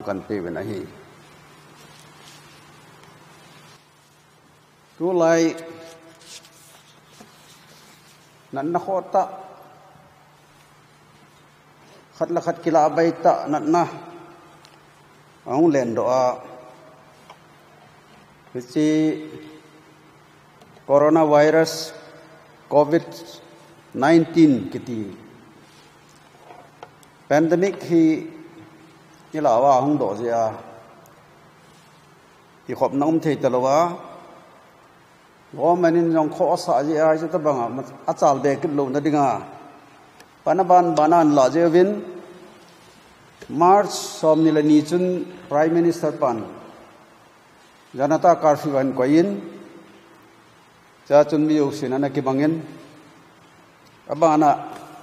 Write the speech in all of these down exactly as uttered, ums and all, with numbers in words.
กันเปเป็นอะไรตัวไรนั่นนักโตขัดละขัดกีฬาใบตะนั่นนะเอาเล่นดอกคือจีโคโรนาไวรัสโควิดสิบเก้า กิติแพนเดมิกที่นี่ล่ะว่าห้องดอกเสียที่ขบน้ำที่ตลอดว่าว่ามันนี่ยังข้อสายอะไรจะต้องบังอ่ะมันอาจารย์เด็กลุ่มนั่นดิ่งอ่ะปนบันบานันลาเจวินมาร์ชสอมนิลนีจุน Prime Minister ปันจานาตาคาร์ฟิวันก้อยน์จะจุนมีอยู่สินะนักบังเงินอับบานะ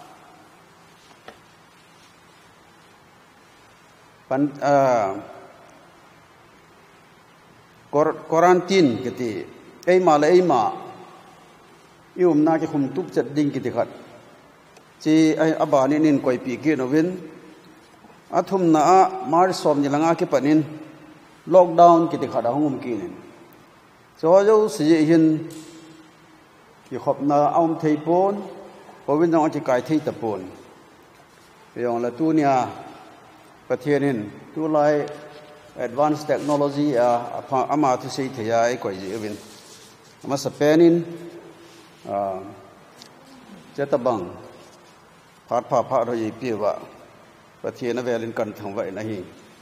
ปันอ่าควอรันตีนกิติไอ้มาเลยไอ้มาอยู่มันน่าจะคุมทุกจัดดิ่งกิติขัดจีไอ้อับบานี่นินก้อยปีกินวินอาทุมน่ะมาร์สอมยังงาคิปนินล็อกดาวน์กิติขัดห้องมุมกินจอจูสิยินที่ขบน่ะเอาเทปนพอวินน้องจะกายที่ตะปนอย่างละตัวเนี่ยประเทศนี้ตัวไล่ advanced technology อ่ะอามาทุสิที่ยาไอ้ก้อยจีวินมาสเปนินอ่าเจตบังพัดผ่าพระเราอีเปียว่าประเทศนั้นเวลินกันทั้งไว้นะฮี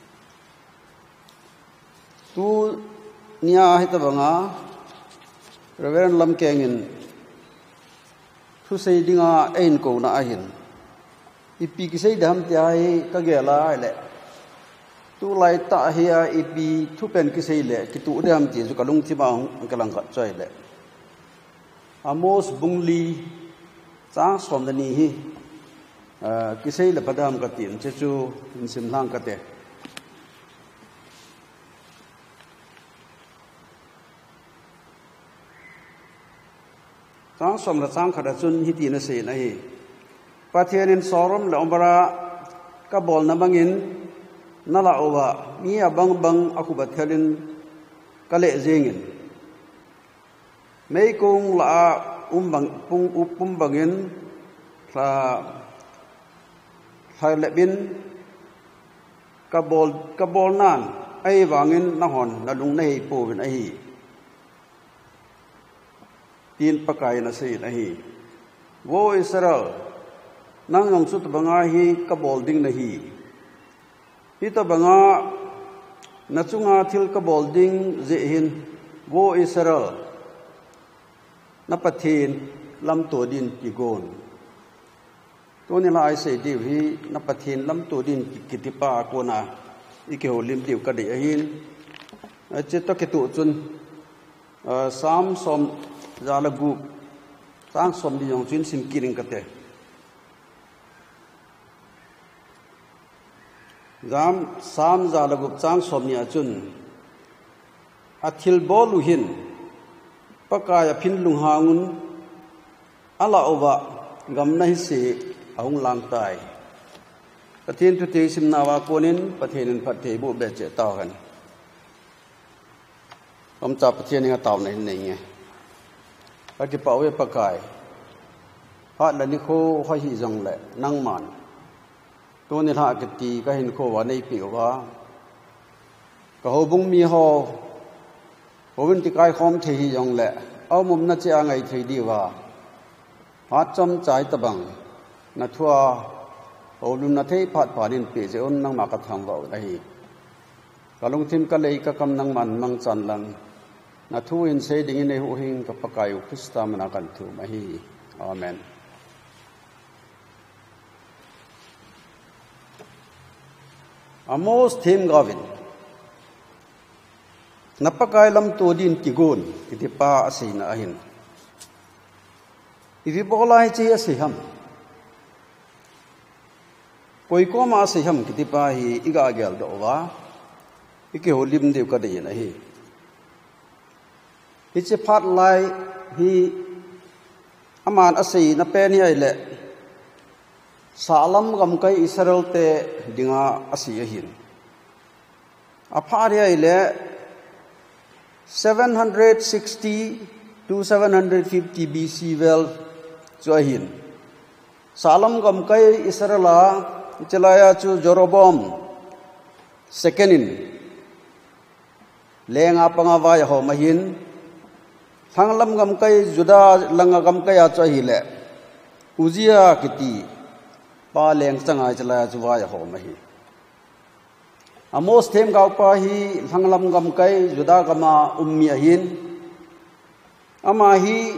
ตัวเนี่ยให้ตะบังอ่ะเราเวลินลำแกงินทุสิดิ่งอ่ะเอ็นกูน่ะหินอีปีกิเสยดำที่ไอ้ก็เกล้าไอ้แหละตัวไล่ตาเฮียอีปีทุเป็นกิเสยแหละกิตัวดำที่สุกลุงที่บ้านกำลังขัดใจแหละอามอสบุงลีจ้างสมดนีฮีกิเสยละประดามกตินเจจูอินสิมลังกติจ้างสมละจ้างขดจุนฮิตีนเสนฮีประเทศนินสอรมละอมบระกบอลนบังอินนั่นละว่ามีอาบังบังอากุบัตเทลินกะเลเจงินไม่คงละอุ้มบังปุงอุปุมบังอินลาไทยเลบินกบอลกบอลนั่นไอ้วางินนหอนนลุงในปูเป็นไอ้ตีนปะไก่นะสิไอ้โวอิสราเอลนั่งยองสุดบังอาฮีกบอลดิ้งนะฮีฮิตบังอาณจุงอาทิลกบอลดิ้งเจหินโวอิสราเอลนับประเทศลำตัวดินกิโกนตัวนี้ละไอเสดีวีนับประเทศลำตัวดินกิติปาโกนาอีกเหวลิมดิวกระเดียหินเจตกิตุจุนสามสมจาลกุตั้งสมดิยองจุนสิมกิริงกเตจามสามจาลกุตั้งสมเนี่ยจุนอาทิลบอลุหินปะกายพินลุงหาnguนอัลลอฮฺว่ากำนัยสีอาหงลังตายประเทศทุติสิมนาวาโกนินประเทศนั้นประเทศบุเบเจตากันผมจับประเทศนี้ก็ตาวในนี่ไงปฏิปะเวปะกายพระละนิโคข้อหิจงแหละนั่งมันตัวนี้ละกตีก็เห็นโคว่าในปีว่าก็เขาบุ้งมีหอผมเป็นที่กายคอมเทียงแหละเอามุมนั่นจะยังไงทีดีว่าหาจำใจตะบังนัทว่าโอ้ลุนนัทให้พัดผ่านินปีเจ้านั่งมากระทำว่าอะไรก็ลงทิมก็เลยก็กำนังมันมังจันลังนัทวินเสดิ่งในหูหิงกับปะกายอุคริสตามนากันถูมาฮีอาเมนอามอสทีมกาวินนับปะกายลำตัวดินกิโกนกิติปาอสีนาหินอีวิบอลายจีอสีฮัมปอยก็มาอสีฮัมกิติปาฮีอีกาเกลดอวาอีกเหวลิมเดียวกันได้นะฮีฮิจิพัดไลฮีอามานอสีนับเป็นยังไงแหละสาลัมกำไกอิสราเอลเตดิงาอสีหิน a pha ria ile seven hundred sixty to seven hundred fifty B C vel cho hin salam gam kai Israela chelaya chu Jeroboam second in lenga panga vai ho mahin thanglam gam kai Juda langa gam kai a cho hi le Uzia kiti pa leng changai chelaya chu vai ho mahi Amos them gau pa hi thanglam gam kai Juda gama ummi ahin ama hi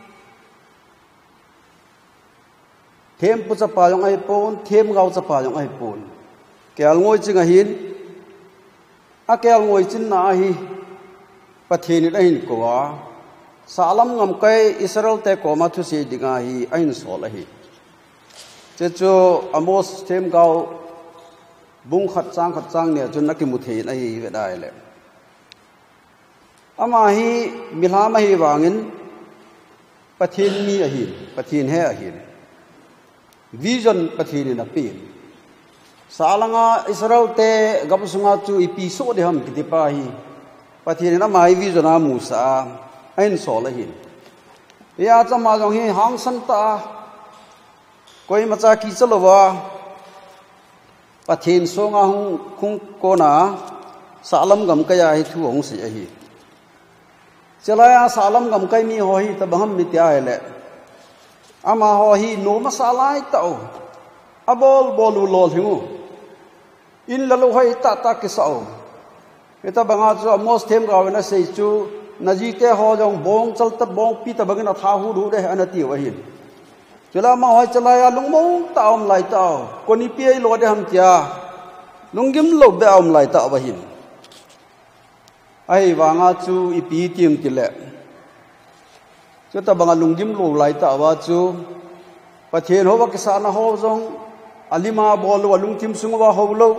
thêm pu chapa yong ai pon thêm gau chapa yong ai pon kel ngoi ching a hin a kel ngoi chin na hi pathin ni hin ko wa salam ngam kai Israel te ko ma thu si dinga hi ain sol a hi che chu Amos thêm gau bung khat chang khat chang ne chun na ki mu the na hi ve dai le ama hi milha ma hi wangin pathin mi a hi pathin he a hi vision pathin na pin salanga Israel te gabusunga chu episode ham kitipa hi pathin na mai vision a musa ain sol a hin ya chama jong hi hang san ta koi macha ki chalowa pathin songa hung khung kona salam gam kaya hi thu ong si a hi chelaya salam gam kai mi ho hi tabaham mi tia hele ama ho hi no masalai tau abol bolu lol hingu in lalu hai ta ta ki sao eta banga chu Amos them ga na sei chu naji te ho jong bong chal ta bong pi ta bangna tha hu ru de anati wa hin chela ma hoi chelaya lungmong ta om lai tau koni pi lo de ham tia lungim lo be om lai ta wa hin ai wanga chu ipi tim tile chu ta banga lungim lo lai ta wa chu pathen ho wa kisana ho jong alima bol wa lungtim sung wa ho lo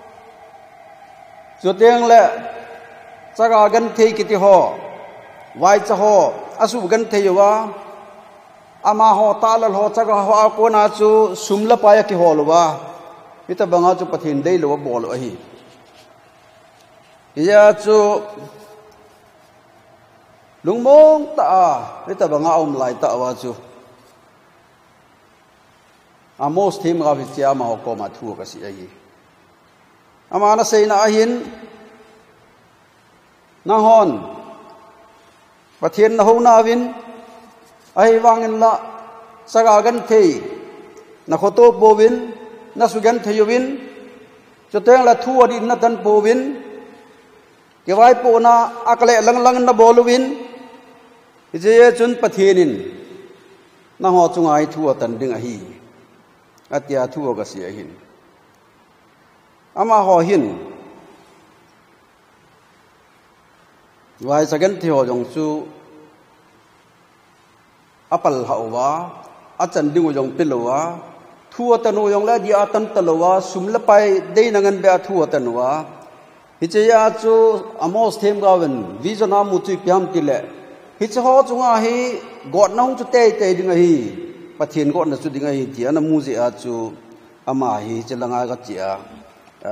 chu teng le chaga gan thei kiti ho wai cha ho asu gan thei wa ama ho talal ho chaga ho ko na chu sumla pa ya ki ho lo wa ita banga chu pathen dei lo bol a hi ya chu lungmong ta ita banga om lai ta wa chu Amos thim ga vichia ma ko ma thu ka si ai ama na sei na ahin na hon pathian na ho na win ai wangin la saga gan thei na khoto bowin na sugan theyowin choteng la thu adin na tan powin ke vai po na akale lang lang na boluwin je chun pathienin na ho chungai thu tan ding a hi atia thu ga si a hin ama ho hin vai sagan theo jong chu apal hawa achan ding jong pilowa thu tanu jong la dia tan talowa sumla pai dei nangan be thu tanwa hicheya chu Amos them gawen vizona mu chu pyam tile hiche ho chunga hi god nong chu te te ding hi pathin god na chu ding hi ti ana mu je a chu ama hi chelanga ga chia a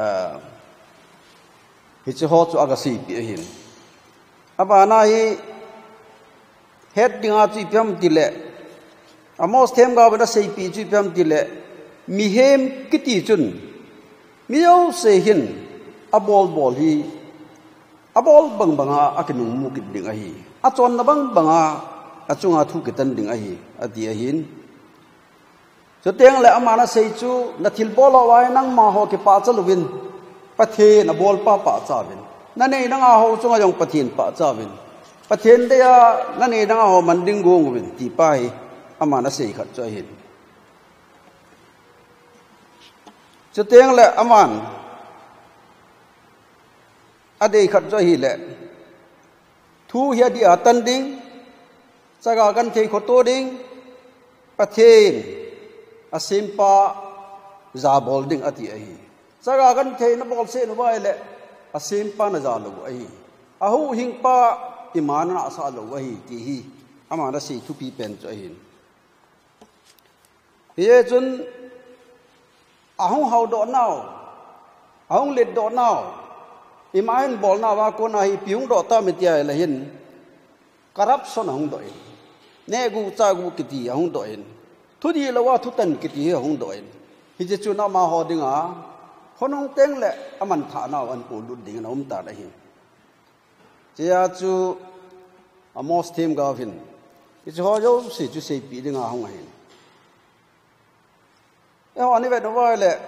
hiche ho chu aga si pi hin aba na hi het dinga chu pyam tile Amos them gawen na sei pi chu pyam tile mi hem kiti chun miyo se hin abol bol hi abol bang banga akinung mu kit ding a hi achon na bang banga achunga thu kitan ding a hi ati a hin so teng le amana sei chu na thil bolo wai nang ma ho ki pa chaluwin pathe na bol pa pa chawin na nei nang a ho chunga jong pathin pa chawin pathen de ya na nei nang a ho manding gong win ti pa hi amana sei khat cho hin so teng le aman adei khat cho hi le thu hia di atan ding chaga gan thei khoto ding pathen asimpa za bol ding ati a hi chaga gan thei na bol se no bai le asimpa na za lo a hi ahu hingpa imana asa lo wa hi ti hi amana si thu pi pen cho hin ye chun ahung hau do now ahung let do now imain bol na wa ko na hi piung do ta mitia la hin corruption hong do ne gu cha gu kiti hong do in thu di la wa thu tan kiti hong do in hi je chu na ma ho dinga khonong teng le aman tha na an pu lu ding na um ta da hi je ya chu amos team ga vin hi ho yo si chu sei pi dinga hong hi e ho ni ve no wa le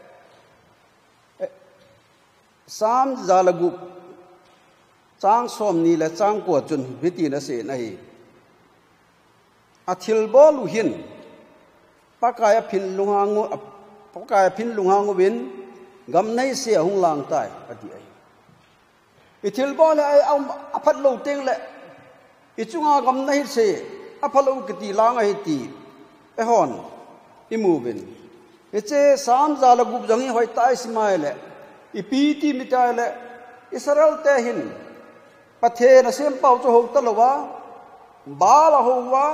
sam zalagu chang som ni la chang ko chun viti na se na hi athil bol hin pakaya phin lungangu pakaya phin lungangu bin gam nei se hung lang tai ati ai ithil bol ai am aphat lo teng le ichunga gam nei se aphalo kiti lang ai ti e hon imuvin eche sam zalagu jangi hoi tai simai le ipiti mitale Israel te hin pathe na sem pau cho ho talowa ba la ho wa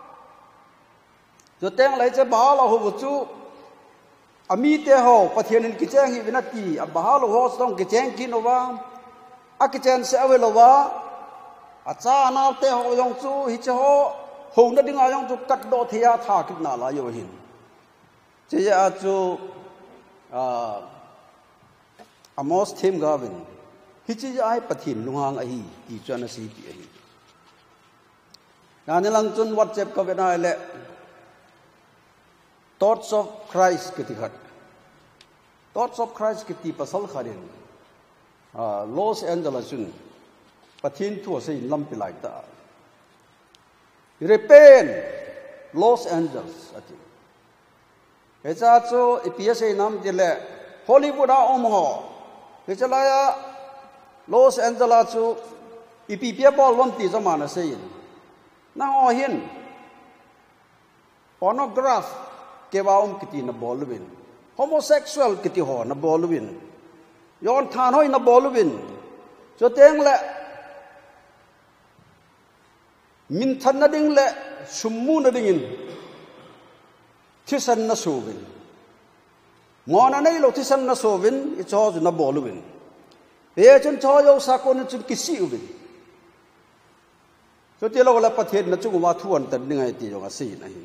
jo teng lai che ba la ho chu ami te ho pathe nin ki chang hi vinati a ba lo ho song ki chang ki no wa a ki chen se awe lo wa a cha na te ho yong chu hi che ho ho na ding a yong chu kat do thia tha ki na la yo hin che ya chu a Amos Tim Gavin, Hitchi ai Patin, Luhang Ahi, the Genesis. Nanilanton, WhatsApp Kavana let Thoughts of Christ Kitihat. Thoughts of Christ Kiti Pasal Harin, Los Angeles, Patin to say lumpy like that. Repent, Los Angeles, I think. It's also a P S A Nam Dele, Hollywood Omaha. Kecalaya Los Angeles tu ipi pia bol wan ti zaman asain. Nang ohin pornograph kewaum kiti na bolwin. Homosexual kiti ho na bolwin. Yon than hoi na bolwin. So teng le min than na ding le summu na dingin. Thisan na suvin. Ngona nei lo thisan na sovin i cho ju na boluwin e chun cho yo sa ko na chun kisi ubin so ti lo la pathet na chu wa thuan tan ningai ti yo ga si na hi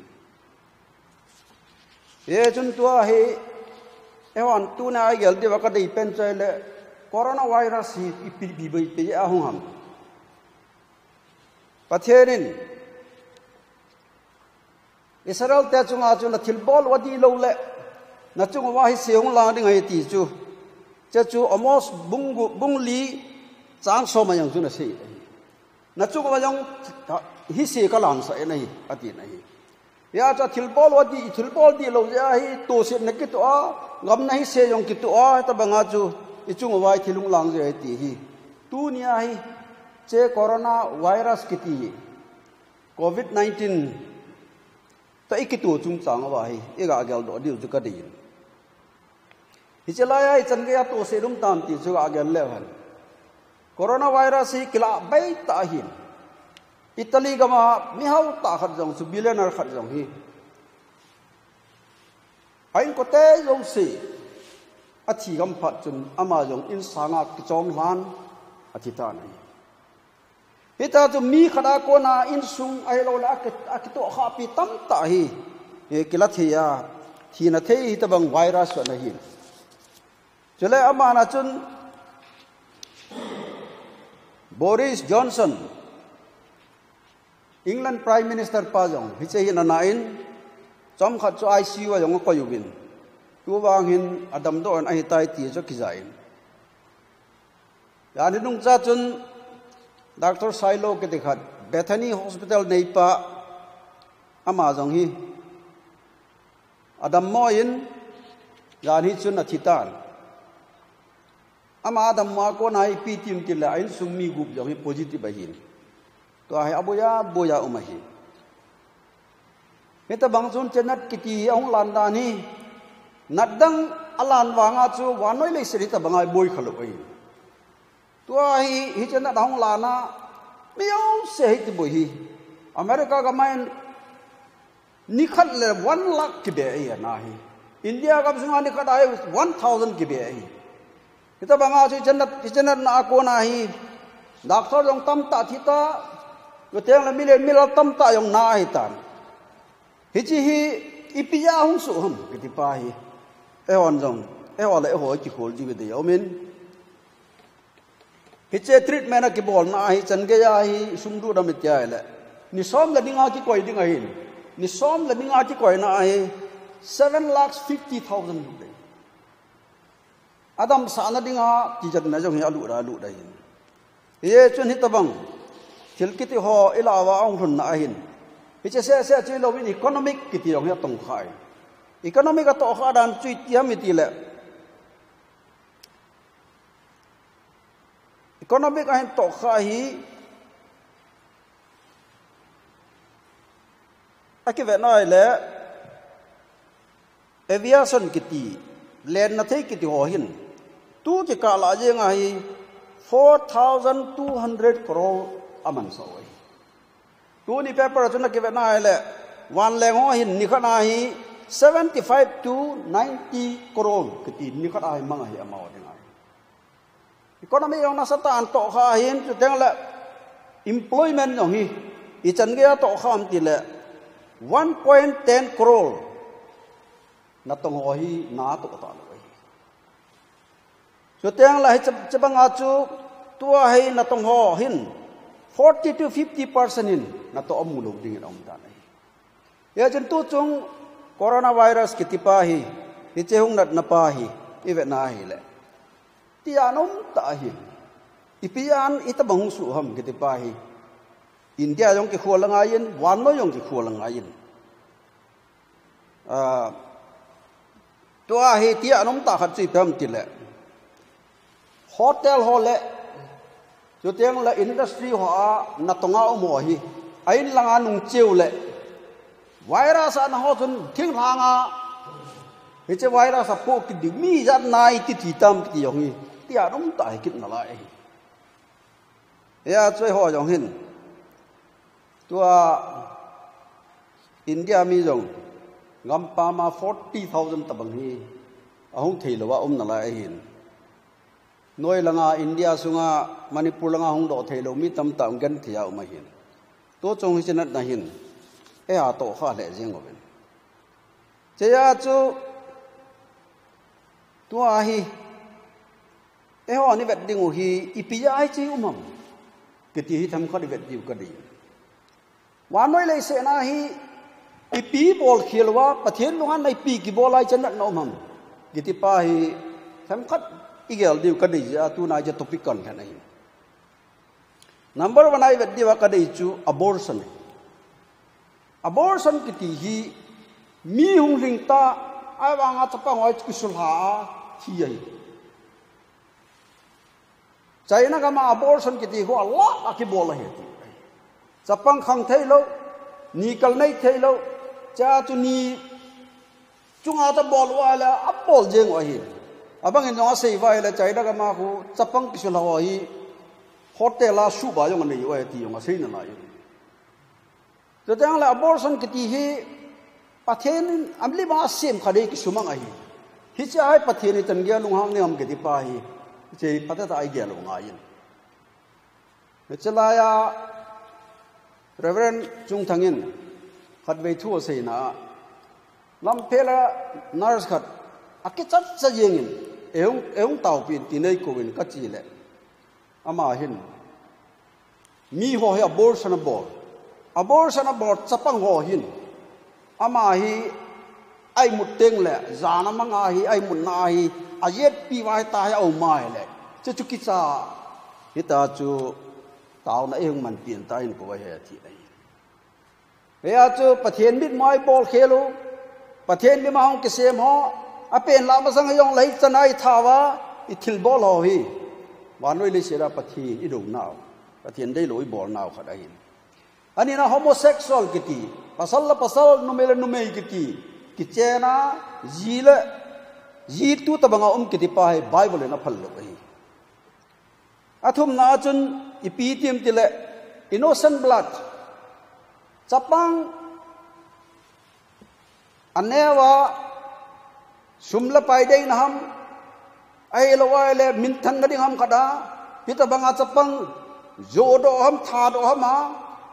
e chun tua he e wan tu na ai gel de wa ka dei pen chai le corona virus hi pi bi bi pe a hung ham patherin Israel te chunga chu na thilbol wadi lo le na chung wa hi seung la ding ai ti chu che chu amos bung bung li chang so ma yang chu na se na chung wa yang hi se ka lang sa na hi ati na hi ya cha thil bol wa di thil bol di lo ya hi to se na ki to a ngam na hi se yong ki to a ta banga chu i chung wa thilung lang je ai ti hi tu nia hi che corona virus ki ti covid nineteen ta ikitu chung chang wa hi ega gal do diu chu ka di Hichalaya chan gaya to se dum tam ti chu agel level coronavirus hi kila bai ta hin Italy gama mi hau ta khat jong su billionaire khat jong hi ain ko te jong se athi gam phat chun ama jong in sanga ki chom hlan athi ta nai hita chu mi khada ko na in sung ai lo la ki to kha pi tam ta hi e kila thia thina thei ta bang virus na hi Chale amana chun Boris Johnson England Prime Minister pa jong hiche hin na in chom khat chu I C U jong ko yubin tu wang hin adam do an ai tai ti cho ki jain ya ni nung cha chun Doctor Silo ke dekhat Bethany Hospital nei pa ama jong hi adam mo in ya ni chun athitan ama adam ma ko nai pi tim ti la in summi gup jong hi positive hin to ai aboya boya umahi heta bang chun chenat kiti ong lan da ni nadang alan wanga chu wanoi le sri ta bangai boy khalo ai to ai hi chenat ong lana miao se hi ti boy hi America ga main nikhat le one lakh ki be ai na hi India ga sunga nikhat ai one thousand ki be ai kita banga chu janat janat na ko na hi doctor yong tam ta thita yo teng la milen milal tam ta yong na hi tan hi chi hi ipia hung su hum kiti pa hi e on jong e wala e ho chi khol ji be de yomin hi che treatment ki bol na hi chan ge ya hi sum du dam itya le ni som la dinga ki koi dinga hin ni som la dinga ki koi na hi seven lakhs fifty thousand rupees Adam sana dinga ti jat na jong ya lu ra lu dai ye chun hi tabang thil kiti ho ilawa ong run na hin hi che se se chi lo win economic kiti yong ya tong khai economic ka to kha dan chui tiam mi ti le economic a hin to kha hi aki ve noi le aviation kiti len na thei kiti ho hin tu ki ka la je nga hi four thousand two hundred crore aman so ai tu ni paper chu na ki ve na le wan leng ho hin ni khana hi seventy-five to ninety crore kiti ni khana hi mang hi amao ding ai economy yong na sa tan to kha hin chu teng le employment yong hi i chan ge to kham ti le one point one zero crore na tong ho hi na to ta lo so teng la chabang a chu tua hai na tong ho hin forty to fifty percent in na to amu lo ding ong ta nei ya chen tu chung coronavirus ki tipa hi hi che hung nat na pa hi i ve na hi le ti anom ta hi ipian ita bang su ham ki tipa hi India yong ki khol nga yin wan no yong ki khol nga yin a tua hi ti anom ta khat chi pam ti le hotel ho le chu teng la industry ho a na tonga o mo hi ain langa nung chiu le virus an ho chun thing langa hi che virus a po ki di mi ja nai ti ti tam ti yong hi ti anom ta hi kit na la ai ya choi ho yong hin tua India mi jong ngam pa ma forty thousand tabang hi ahung thei lo wa om na la ai hin noi langa India sunga Manipur langa hung do thei lo mi tam tam gan thia uma hin to chong hi chenat na hin e a to kha le jeng oben che ya chu tu a hi e ho ni vet ding o hi ipia ai chi umam ke ti hi tham kha di vet diu ka di wa noi le se na hi ipi bol khilwa pathen lungan nai pi ki bol ai chenat na umam giti pa hi tham khat igel diu ka dei ja tu na ja topic kan kan ai number one ai vet diwa ka dei chu abortion abortion ki ti hi mi hung ring ta ai wa nga chapa ngoi ki sul ha thi ai China ka ma abortion ki ti ho Allah ki bol he ti chapang khang thei lo ni kal nei thei lo cha chu ni chunga ta bol wa la apol jeng wa hi abang in jong sei vai la China ka ma khu chapang ki sul ha hi hotel la su ba yong nei wa ti yong sei na la yi to tang la abortion ki ti hi pathen amli ma sem khade ki sumang ai hi cha ai pathen ni tan gya lung hang ne am ki ti pa hi che pata ta ai gya lo nga yin chala ya Reverend Chung Thangin khat ve thu sei na lam phela nurse khat aki chat cha yengin eung eung tau pin ti nei ko win ka chi le ama hin mi ho he abortion bor abortion bor chapang ho hin ama hi ai mut teng le zana manga hi ai mun na hi ayet pi vai ta ya au mai le chu chu ki cha hita chu tao na eung man pin ta in ko wa he thi ai ya chu pathen bit mai bol khelo pathen bi ma hong ki sem ho apen la ma sang yong lai chanai thawa i thil bol ho hi wanoi le sera pathi i do naw pathen dei loi bol naw khada hin ani na homosexual kiti pasal la pasal numele numei kiti ki chena zile ji tu tabanga um kiti pa hai bible na phal lo hi athum na chun ipi tim tile innocent blood chapang anewa sumla pai dei na ham ai lo ai le min than na ding ham kada hi ta banga chapang zo do ham tha do ham ma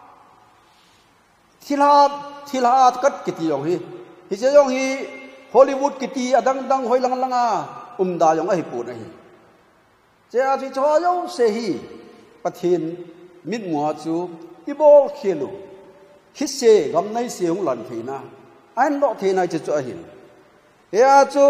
thila thila kat kiti yong hi hi che yong hi Hollywood kiti adang dang hoi lang langa um da yong ai pu na hi che a chi cho yo se hi pathin mit mua chu i bol khelu hi se gam nai se ung lan thina an lo thina che cho hin ya chu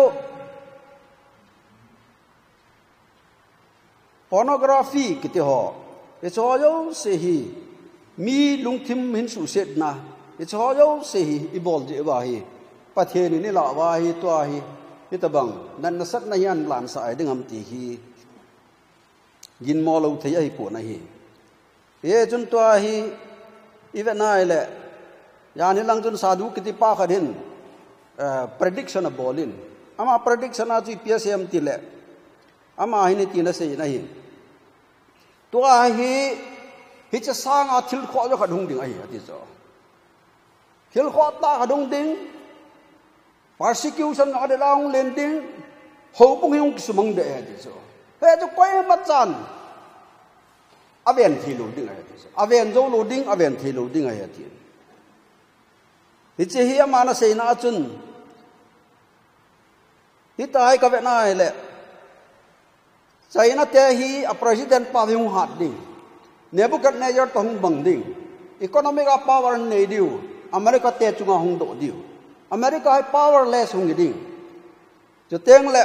pornography kiti ho e cho yo se hi mi lung thim hin su set na e cho yo se hi i bol je wa hi pathin ni la wa hi to hi hi ta bang nan na sat na yan lam sa ai ding am ti hi gin mo lo thei ai pu na hi e chun to hi even nai le yani lang chun sadhu kiti pa kharin prediction a bolin ama prediction a chi P S M ti le ama hi ni ti na sei na hi to hi hi cha sang a thil kho jo khadung ding ai ati cho thil kho ta khadung ding persecution a de long len ding ho bung hiung kisumang de ati cho he cho koi ma chan aven thi lu ding ai ati cho aven zo lu ding aven thi lu ding ai ati hi che hi ama na sei na chun hi tai ka ve na le China te hi a president pa viung hat ding Nebuchadnezzar tong bang ding economic power nei diu America te chunga hung do diu America hai powerless hung ding cho teng le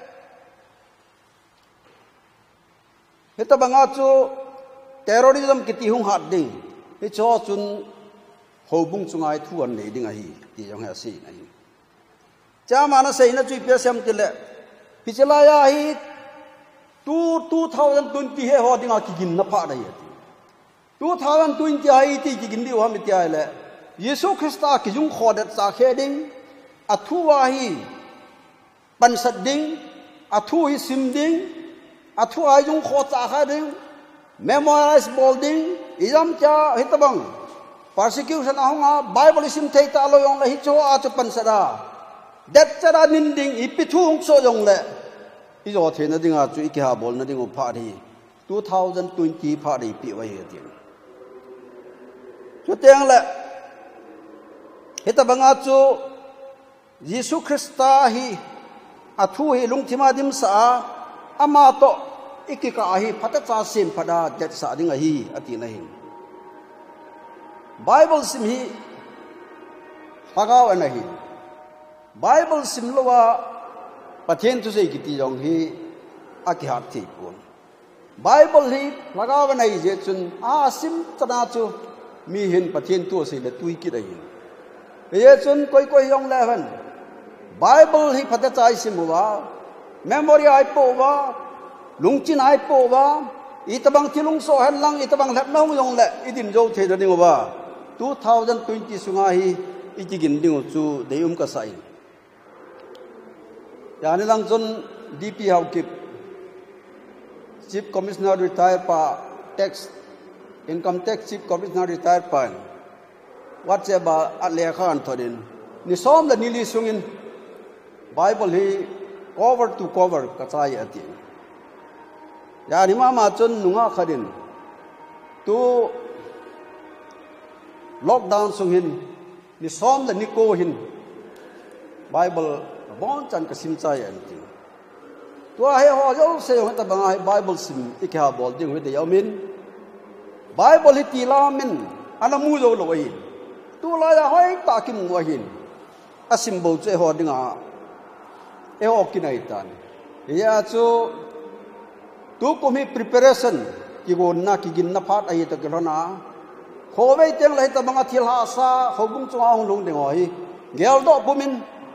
heta banga chu terrorism kiti hung hat ding hi cho chun hobung chungai thuan nei ding a hi ti jong ha si nai cha mana sei na chui pe sem ti le pichla ya hi two thousand twenty he ho dinga kigin na pha dai ati two thousand twenty ai ti kigin di wa mi ti ai le Yesu Christa ki jung kho dat sa khe ding athu wa hi pan sat ding athu hi sim ding athu ai jung kho cha kha ding memorize bolding izam cha hitabang persecution ahonga Bible sim thei ta lo yong la hi cho a chu pan sada dat chara nin ding ipi thu hong so yong le i zo the na dinga chu ikha bol na dingo pha di two thousand twenty pha di pi wa he ti chu teng la heta banga chu Jesu Christa hi athu hi lungthima dim sa ama to ikika hi phata cha sim phada jet sa dinga hi ati na hi Bible sim hi hagaw na hi Bible sim lo wa pathen tu sei kiti jong hi aki hat thi pun Bible hi lagaw na hi je chun a sim chana chu mi hin pathen tu sei le tui ki dai ye chun koi koi yong le han Bible hi phata chai sim wa memory ai po wa lungchin ai po wa itabang tilung so han lang itabang lap nong yong le idin jo the da ding wa two thousand twenty sunga hi itigin ding chu deum ka sai yani lang chun D P hau kip Chief Commissioner retire pa tax income tax Chief Commissioner retire pa what se ba atle khan thorin ni som la nili sungin Bible hi cover to cover ka chai ati yani ma ma chun nunga kharin tu lockdown sungin ni som la ni ko hin Bible bon chan ka sim chai anti to he ho jo se ho ta banga Bible sim ikha bol ding we de yamin Bible ti la min ana mu jo lo hi tu la ya hoi ta kim wa hin asim bo che ho dinga e o kinai tan ya chu tu ko mi preparation ki gon na ki gin na phat ai ta kelona khowei teng lai ta banga thil ha sa khobung chu ang lung ding oi gel do bumin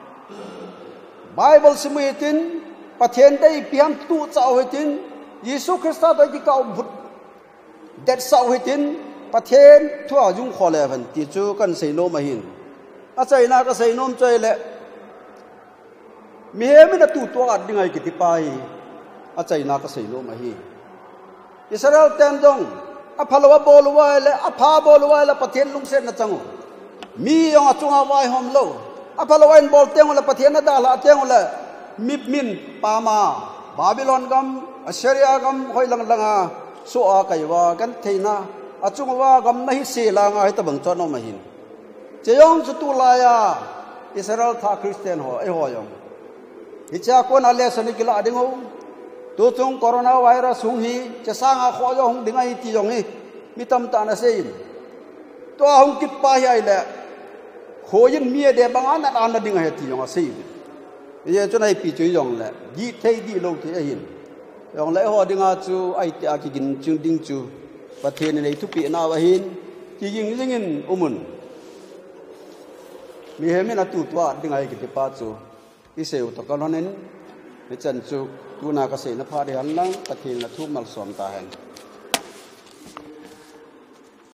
Bible simuitin pathen dei piam tu chau hitin Yesu Christa doi ki kau but dat sau hitin pathen thua jung khole van ti chu kan sei no ma hin a chai na ka sei nom chai le mi he mi na tu to at dingai ki ti pai a chai na ka sei no ma hi Israel tem dong a phalawa bolwa le a pha bolwa le pathen lung se na chango mi yong a chunga wai hom lo a phalawa in bol teng la pathen na da la teng la mip min pa ma Babylon gam Assyria gam hoi lang langa so a kai wa kan theina achung wa gam nahi se la nga ta bang chon ma hin cheyong chu tu la ya Israel tha Christian ho e ho yong icha kon ale sani kila dingo tu chung corona virus hung hi cha sanga kho yo hung dingai ti yong hi mitam ta na sein to hung kip pa hi le khoyin mie de bangan na an na dingai ti yong a sei ye chu nai pi chu yong le di thei di lo ti a hin yong le ho dinga chu ai ta ki gin chu ding chu pa the nei thu pi na wa hin ki ying jingin umun mi he me na tu twa dingai ki pa chu i seu to ka lonen ni chan chu tu na ka se na pha de han lang pa the na thu mal som ta hen